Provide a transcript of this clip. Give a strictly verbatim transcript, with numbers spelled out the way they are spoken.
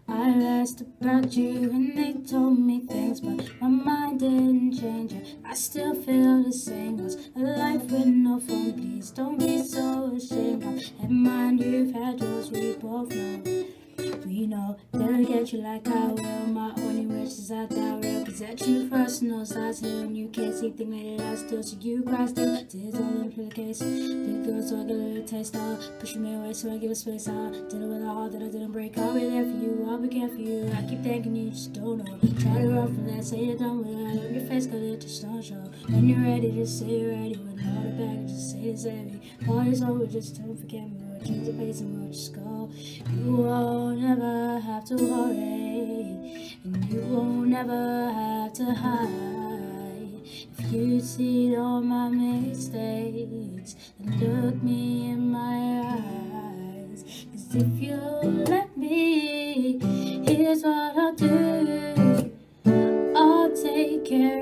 I asked about you and they told me things, but my mind didn't change. I still feel the same. Was a life with no fun. Please don't be so ashamed. I admire you've had yours, we both know. We know they'll get you like I will. My only wish is that that real. Cause that you first no size here and you can't see things like that still. So you cry still. Tears all in the case. Big girl, so I get a little taste of. Push me away so I give a space out. Did it with a heart that I didn't break. I'll be there for you, I'll be care for you. I keep thinking you just don't know. Try to run from that, say you're done with it. On your face, cause it just don't show. When you're ready, just say you're ready. With all the baggage, just say it's heavy. Party's over, just don't forget me. We'll change the pace and we'll just go. You won't ever have to worry, and you won't ever have to hide. If you see all my mistakes, then look me in my eyes. Cause if you let me, here's what I'll do. I'll take care